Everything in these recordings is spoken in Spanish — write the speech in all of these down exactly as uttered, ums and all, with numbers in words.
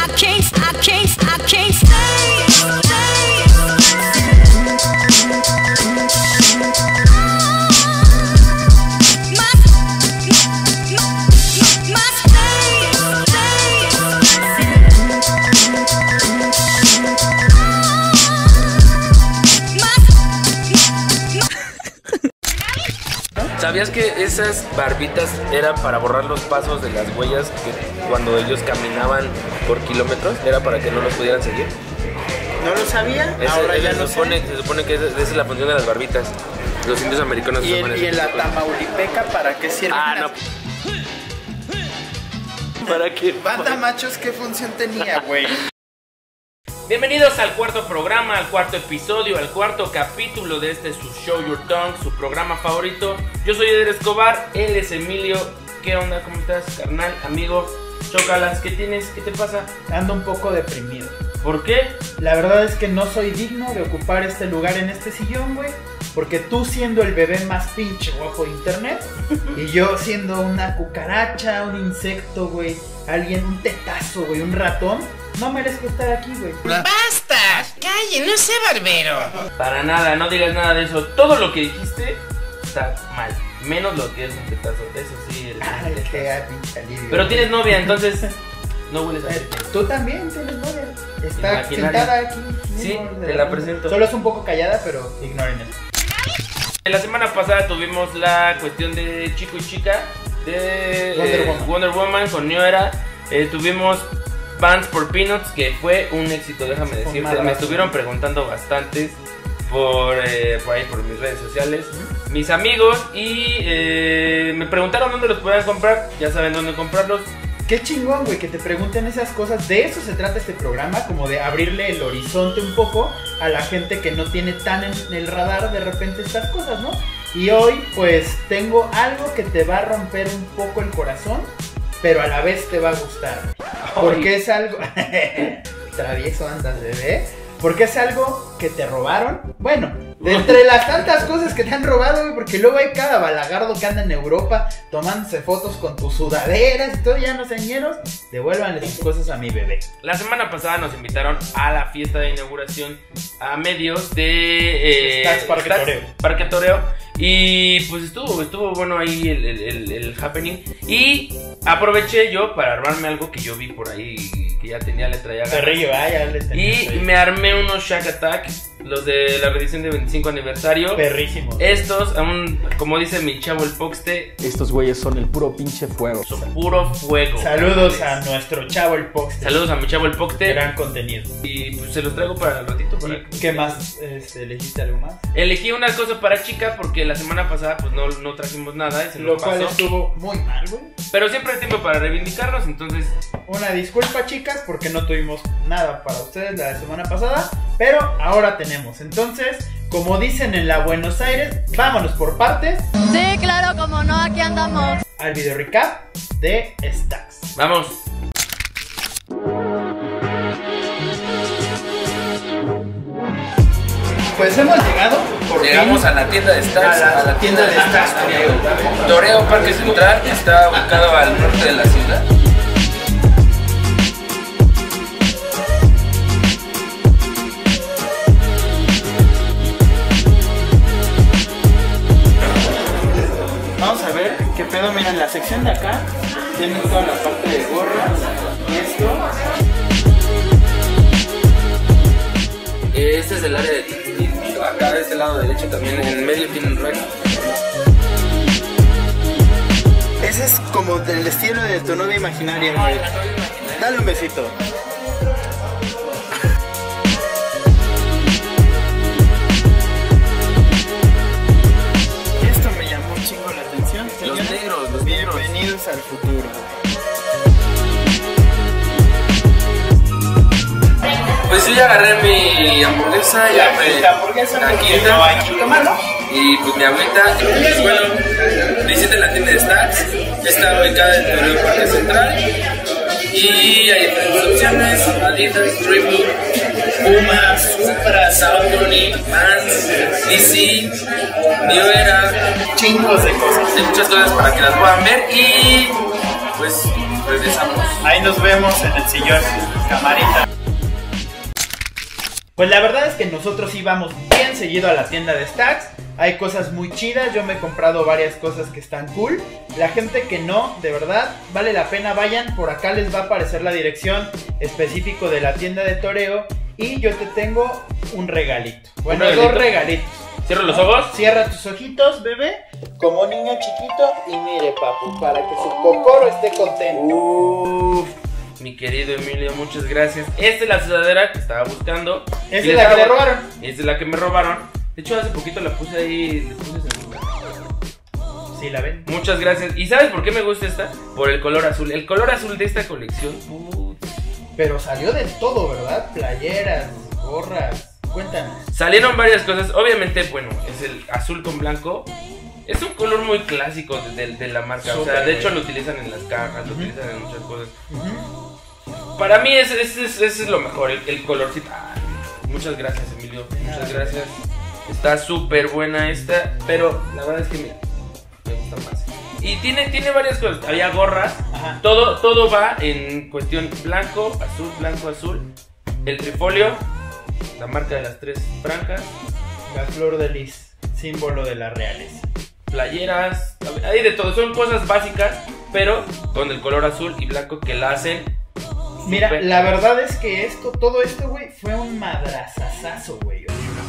I can't, I can't, I can't stay, stay. My, my, my stay, ¿Sabías que esas barbitas eran para borrar los pasos de las huellas que cuando ellos caminaban por kilómetros? Era para que no los pudieran seguir. No lo sabía, Ese, ahora ya se, lo supone, sé. se supone que esa, esa es la función de las barbitas. Los indios americanos ¿Y, usaban el, y en ese la tipo de- Tamaulipeca para qué sirven? Ah, no. ¿Para qué? Banda machos, ¿qué función tenía, güey? Bienvenidos al cuarto programa, al cuarto episodio, al cuarto capítulo de este su Show Your Tongue, su programa favorito. Yo soy Eder Escobar, él es Emilio. ¿Qué onda? ¿Cómo estás, carnal, amigo? Chócalas, ¿qué tienes? ¿Qué te pasa? Ando un poco deprimido. ¿Por qué? La verdad es que no soy digno de ocupar este lugar en este sillón, güey. Porque tú siendo el bebé más pinche guapo de internet y yo siendo una cucaracha, un insecto, güey, alguien, un tetazo, güey, un ratón, no merezco estar aquí, güey. ¡Basta! ¡Calle, no sé, barbero! Para nada, no digas nada de eso. Todo lo que dijiste está mal. Menos lo que es un petazo. Eso sí, eres un Ay, petazo. qué pinche alivio. Pero tienes novia, entonces no hueles a Eh, ti. Tú también tienes novia. Está Imaginaria. sentada aquí. Sí, mismo, de te la presento. Solo es un poco callada, pero ignoren eso. La semana pasada tuvimos la cuestión de chico y chica de Wonder eh, Woman. Wonder Woman con New Era. Eh, tuvimos Bands for Peanuts, que fue un éxito, déjame Fue decirte. madrazo. Me estuvieron preguntando bastantes por, eh, por ahí, por mis redes sociales, mis amigos, y eh, me preguntaron dónde los podían comprar. Ya saben dónde comprarlos. Qué chingón, güey, que te pregunten esas cosas. De eso se trata este programa, como de abrirle el horizonte un poco a la gente que no tiene tan en el radar de repente estas cosas, ¿no? Y hoy, pues, tengo algo que te va a romper un poco el corazón, pero a la vez te va a gustar. Porque es algo... Travieso andas, bebé. Porque es algo que te robaron. Bueno, de entre las tantas cosas que te han robado, güey, porque luego hay cada balagardo que anda en Europa tomándose fotos con tus sudaderas y todo, ya no señeros, devuélvanle sus cosas a mi bebé. La semana pasada nos invitaron a la fiesta de inauguración a medios de eh, Stacks Parque Toreo. Parque Toreo. Y pues estuvo, estuvo bueno ahí el, el, el, el happening. Y aproveché yo para armarme algo que yo vi por ahí, que ya tenía, le traía ganas. Perrillo, ah, ya le tenía Y perrillo. me armé unos Shack Attack, los de la reedición de veinticinco aniversario. Perrísimo. Estos, aún, como dice mi chavo el Poxte, Estos güeyes son el puro pinche fuego. son puro fuego. Saludos carnales. a nuestro chavo el Poxte. Saludos a mi chavo el Poxte. Gran contenido. Y pues se los traigo para el ratito. Para ¿Y qué más? Este, ¿elegiste algo más? Elegí una cosa para chica porque la semana pasada pues no, no trajimos nada y se Lo nos cual pasó. estuvo muy mal, güey. Pero siempre hay tiempo para reivindicarnos, entonces Una disculpa, chicas, porque no tuvimos nada para ustedes la semana pasada, pero ahora tenemos. Entonces, como dicen en la Buenos Aires, vámonos por partes Sí, claro, como no, aquí andamos. al video recap de Stacks. vamos. Pues hemos llegado por Llegamos fin a la tienda de Stacks, a la a la tienda de tienda de Stacks Toreo. Toreo Parque Central está ubicado al norte de la ciudad. Vamos a ver qué pedo. Miren, la sección de acá tienen toda la parte de gorras y esto. Este es el área de acá de este lado derecho también, en medio tiene un rack. Ese es como del estilo de tu novia imaginaria, güey. Dale un besito. Esto me llamó un chingo la atención. Los señores. negros, los negros. Bienvenidos al futuro. Pues yo ya agarré mi hamburguesa, ya me La hamburguesa la porque quinta. no hay que tomarlo. Y pues mi agüita, pues bueno, visiten la tienda de Stacks, está ubicada en el Parque Central y hay diferentes opciones, Adidas, Reebok, Puma, Supra, Saucony, Vans, D C, New Era, Chingos de cosas. hay muchas cosas para que las puedan ver y pues regresamos. Ahí nos vemos en el sillón, camarita. Pues la verdad es que nosotros íbamos bien seguido a la tienda de Stax. Hay cosas muy chidas, yo me he comprado varias cosas que están cool. La gente que no, de verdad, vale la pena, vayan. Por acá les va a aparecer la dirección específico de la tienda de toreo. Y yo te tengo un regalito. Bueno, regalito? dos regalitos. Cierra los ojos. Cierra tus ojitos, bebé, como niño chiquito. Y mire, papu, para que su cocoro esté contento. Uf, mi querido Emilio, muchas gracias. Esta es la sudadera que estaba buscando. Esa Y es les la que hago- le robaron. Esta es la que me robaron. De hecho, hace poquito la puse ahí. Le puse ese- Sí, la ven. Muchas gracias. ¿Y sabes por qué me gusta esta? Por el color azul. El color azul de esta colección. uh, Pero salió de todo, ¿verdad? Playeras, gorras. Cuéntanos. Salieron varias cosas. Obviamente, bueno, es el azul con blanco. Es un color muy clásico de, de- de la marca. O sea, Súper de hecho bien. lo utilizan en las cajas, lo Ujú. utilizan en muchas cosas. Ujú. Para mí ese ese es, ese es lo mejor, el, el colorcito. Ah, muchas gracias, Emilio. Muchas Nada. gracias. Está súper buena esta, pero la verdad es que mira, me gusta más. Y tiene, tiene varias cosas. Había gorras. Ajá. Todo, todo va en cuestión blanco, azul, blanco, azul. El trifolio, la marca de las tres franjas. La flor de lis, símbolo de la realeza. Playeras, hay de todo. Son cosas básicas, pero con el color azul y blanco que la hacen. Mira, súper- la verdad es que esto, todo esto, güey, fue un madrazazazo, güey.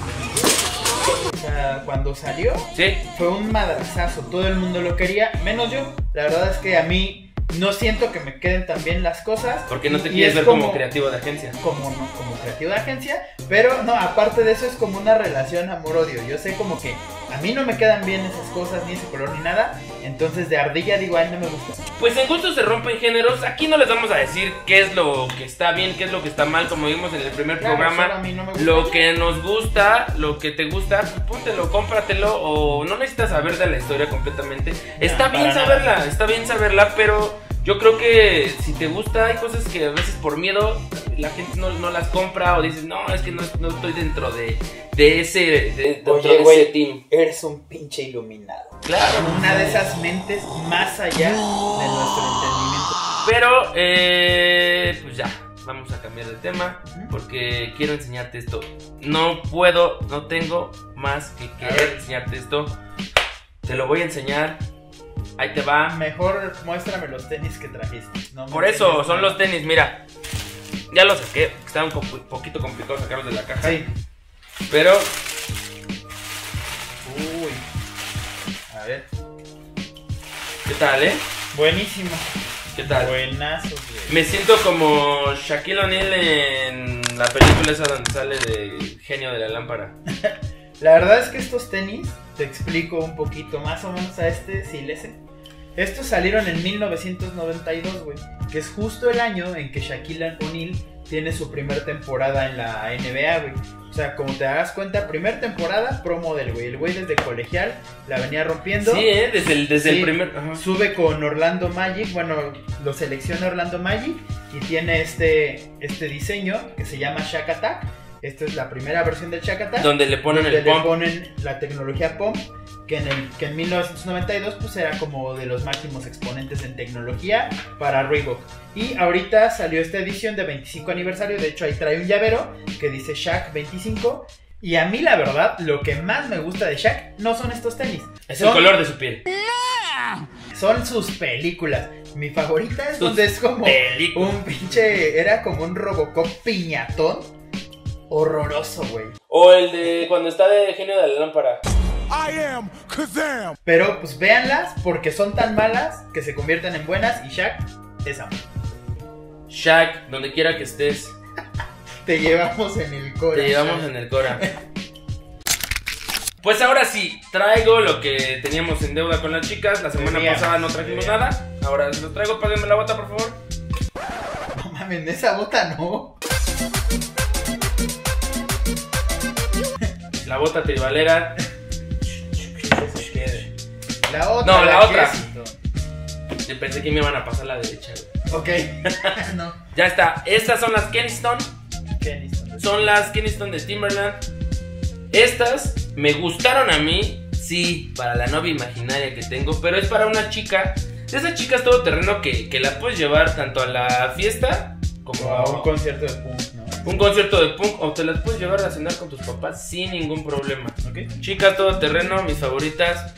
O sea, cuando salió, Sí, fue un madrazazo. Todo el mundo lo quería, menos yo. La verdad es que a mí no siento que me queden tan bien las cosas. porque no te Y quieres es ver como creativo de agencia. Como, no, como creativo de agencia. Pero no, aparte de eso es como una relación amor-odio. Yo sé como que a mí no me quedan bien esas cosas, ni ese color, ni nada. Entonces de ardilla digo, ay, no me gusta. Pues en gustos se rompen géneros. Aquí no les vamos a decir qué es lo que está bien, qué es lo que está mal, como vimos en el primer Claro, solo a programa. mí no me gusta. Lo que nos gusta, lo que te gusta, pues póntelo, cómpratelo. O no necesitas saber de la historia completamente. Está bien para saberla, nada. está bien saberla, pero yo creo que si te gusta, hay cosas que a veces por miedo la gente no, no las compra. O dices, no, es que no, no estoy dentro de, de ese, de, dentro Oye, de ese güey, team. eres un pinche iluminado. Claro. Una de esas mentes más allá de nuestro entendimiento. Pero, eh, pues ya, vamos a cambiar de tema porque quiero enseñarte esto. No puedo, no tengo más que querer enseñarte esto. Te lo voy a enseñar. Ahí te va. Mejor muéstrame los tenis que trajiste. No me Por eso, enseñes son nada. los tenis, mira. Ya los saqué, está un co- poquito complicado sacarlos de la caja. Sí. Pero, Uy. A ver. ¿qué tal, eh? Buenísimo. ¿Qué tal? Buenazos, güey. Me siento como Shaquille O'Neal en la película esa donde sale de Genio de la Lámpara. La verdad es que estos tenis, te explico un poquito más o menos a este, si le sé. Estos salieron en mil novecientos noventa y dos, güey, que es justo el año en que Shaquille O'Neal tiene su primer temporada en la N B A, güey. O sea, como te das cuenta, primer temporada, pro model, güey. El güey desde colegial la venía rompiendo. Sí, eh, desde el, desde Sí, el primer... ajá. Sube con Orlando Magic, bueno, lo selecciona Orlando Magic y tiene este, este diseño que se llama Shaq Attack. Esta es la primera versión del Shaq Attack. Donde le ponen donde el le pump. ponen la tecnología Pump, que en, el, que en mil novecientos noventa y dos pues era como de los máximos exponentes en tecnología para Reebok. Y ahorita salió esta edición de veinticinco aniversario, de hecho ahí trae un llavero que dice Shaq veinticinco. Y a mí la verdad, lo que más me gusta de Shaq no son estos tenis. Es son, el color de su piel. Son sus películas. Mi favorita es Sus donde es como películas. un pinche, era como un Robocop piñatón. Horroroso, güey. O el de cuando está de Genio de la Lámpara. I am Kazam. Pero pues véanlas porque son tan malas que se convierten en buenas y Shaq es amor. Shaq, donde quiera que estés, Te llevamos en el core. te llevamos en el Cora. Pues ahora sí, traigo lo que teníamos en deuda con las chicas. La semana Debíamos, pasada no trajimos debíamos. nada. Ahora se lo traigo, páguenme la bota, por favor. No mames, de esa bota no. La bota tribalera. Que se quede. La otra. No, la otra. Kensington. Yo pensé que me iban a pasar la derecha, güey. Ok. No. Ya está, estas son las Kensington. Kensington. Son las Kensington de Timberland. Estas me gustaron a mí. Sí, para la novia imaginaria que tengo, pero es para una chica, de esas chicas todoterreno que, que la puedes llevar tanto a la fiesta como a un concierto de punk, ¿no? Un concierto de punk, o te las puedes llevar a cenar con tus papás sin ningún problema. Okay. Chicas todoterreno, mis favoritas.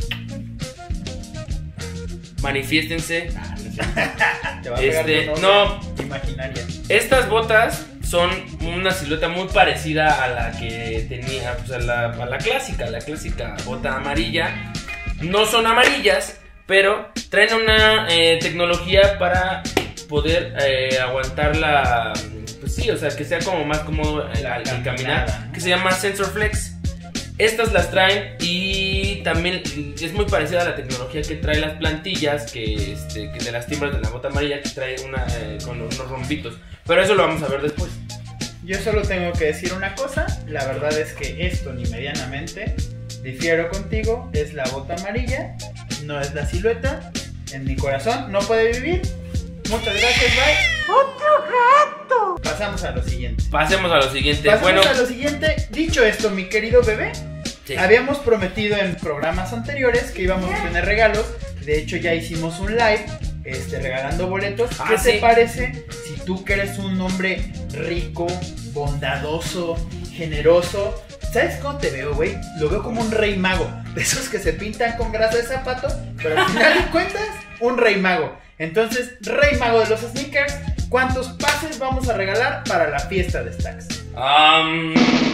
Manifiéstense. Te va a pegar Este, tu no. novia imaginaria. Estas botas son una silueta muy parecida a la que tenía, pues a la, a la clásica, la clásica bota amarilla. No son amarillas, pero traen una eh, tecnología para poder eh, aguantar la... Pues sí, o sea, que sea como más cómodo el, el, el caminar, que se llama Sensor Flex. Estas las traen y también es muy parecida a la tecnología que trae las plantillas, que, este, que de las timbras de la bota amarilla, que trae una eh, con unos rompitos. Pero eso lo vamos a ver después. Yo solo tengo que decir una cosa, la verdad es que esto ni medianamente difiero contigo, es la bota amarilla, no es la silueta, en mi corazón no puede vivir. Muchas gracias, bye. ¡Otro gato! Pasamos a lo siguiente. Pasemos a lo siguiente. Pasamos bueno, a lo siguiente. Dicho esto, mi querido bebé, sí. Habíamos prometido en programas anteriores que íbamos a tener regalos. De hecho, ya hicimos un live este, regalando boletos. Ah, ¿Qué sí. te parece si tú que eres un hombre rico, bondadoso, generoso? ¿Sabes cómo te veo, güey? Lo veo como un rey mago. De esos que se pintan con grasa de zapato, pero al final de cuentas, un rey mago. Entonces, rey mago de los sneakers, ¿cuántos pases vamos a regalar para la fiesta de Stax? Um,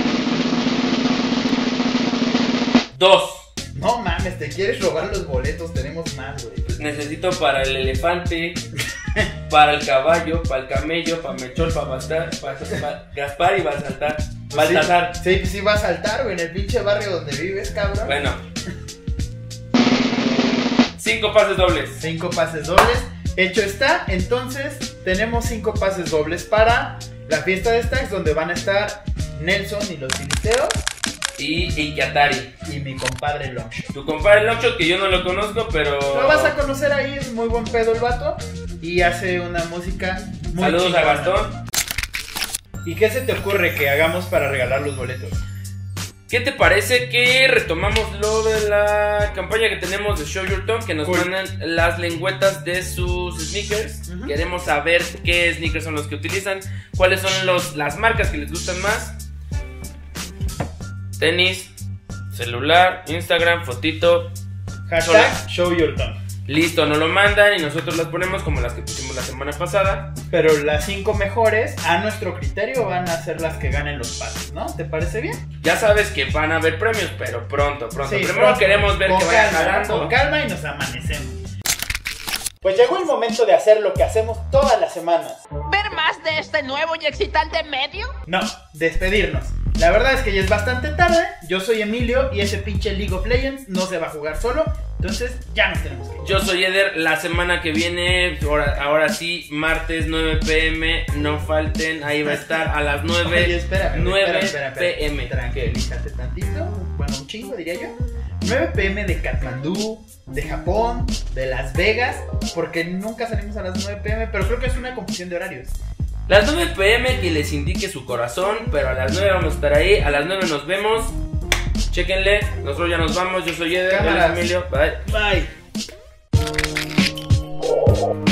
dos. No mames, te quieres robar los boletos, tenemos más, güey. Pues necesito para el elefante, para el caballo, para el camello, para Melchor, para Bastar, para, para Gaspar y Baltasar. Baltasar. Sí, sí, sí va a saltar, güey, en el pinche barrio donde vives, cabrón. Bueno. Cinco pases dobles. Cinco pases dobles. Hecho está, entonces tenemos cinco pases dobles para la fiesta de Stax, donde van a estar Nelson y los filisteos. Y Ikiatari. Y mi compadre Longshot. Tu compadre Longshot, que yo no lo conozco, pero... Lo vas a conocer ahí, es muy buen pedo el vato. Y hace una música muy Saludos chingona. a Gastón. ¿Y qué se te ocurre que hagamos para regalar los boletos? ¿Qué te parece que retomamos lo de la campaña que tenemos de Show Your Tongue? Que nos Cool. mandan las lengüetas de sus sneakers. Uh-huh. Queremos saber qué sneakers son los que utilizan, cuáles son los, las marcas que les gustan más. Tenis, celular, Instagram, fotito. Hashtag Sola. Show Your Tongue. Listo, nos lo mandan y nosotros las ponemos como las que pusimos la semana pasada. Pero las cinco mejores, a nuestro criterio, van a ser las que ganen los pases, ¿no? ¿Te parece bien? Ya sabes que van a haber premios, pero pronto, pronto. Sí, Primero pronto. queremos ver Con que vayan calma, jalando. Con calma y nos amanecemos. Pues llegó el momento de hacer lo que hacemos todas las semanas. ¿Ver más de este nuevo y excitante medio? No, despedirnos. La verdad es que ya es bastante tarde. Yo soy Emilio y ese pinche League of Legends no se va a jugar solo. Entonces ya nos tenemos que ir. Yo soy Eder, la semana que viene, ahora, ahora sí, martes nueve pm, no falten, ahí va a estar a las nueve, Oye, espérame, nueve espera, espera, espera. pm. Tranquilízate tantito. Bueno, un chingo diría yo. nueve pm de Katmandú, de Japón, de Las Vegas. Porque nunca salimos a las nueve pm, pero creo que es una confusión de horarios. Las nueve pm que les indique su corazón, pero a las nueve vamos a estar ahí, a las nueve nos vemos. Chéquenle, nosotros ya nos vamos, yo soy Eder, él es Emilio, bye. Bye.